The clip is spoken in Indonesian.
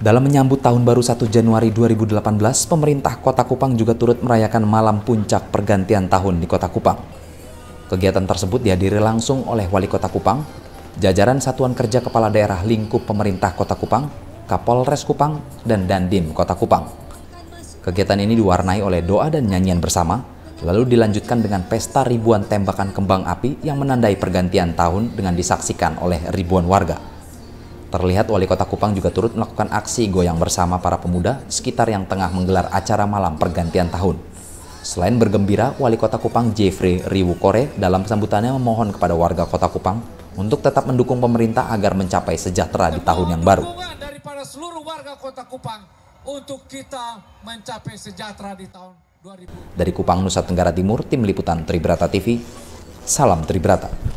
Dalam menyambut tahun baru 1 Januari 2018, pemerintah Kota Kupang juga turut merayakan malam puncak pergantian tahun di Kota Kupang. Kegiatan tersebut dihadiri langsung oleh Wali Kota Kupang, jajaran Satuan Kerja Kepala Daerah Lingkup Pemerintah Kota Kupang, Kapolres Kupang, dan Dandim Kota Kupang. Kegiatan ini diwarnai oleh doa dan nyanyian bersama, lalu dilanjutkan dengan pesta ribuan tembakan kembang api yang menandai pergantian tahun dengan disaksikan oleh ribuan warga. Terlihat Wali Kota Kupang juga turut melakukan aksi goyang bersama para pemuda sekitar yang tengah menggelar acara malam pergantian tahun. Selain bergembira, Wali Kota Kupang Jeffrey Riwukore dalam sambutannya memohon kepada warga Kota Kupang untuk tetap mendukung pemerintah agar mencapai sejahtera di tahun yang baru. Daripada seluruh warga Kota Kupang untuk kita mencapai sejahtera di tahun 2000. Dari Kupang, Nusa Tenggara Timur, Tim Liputan Tribrata TV, salam Tribrata.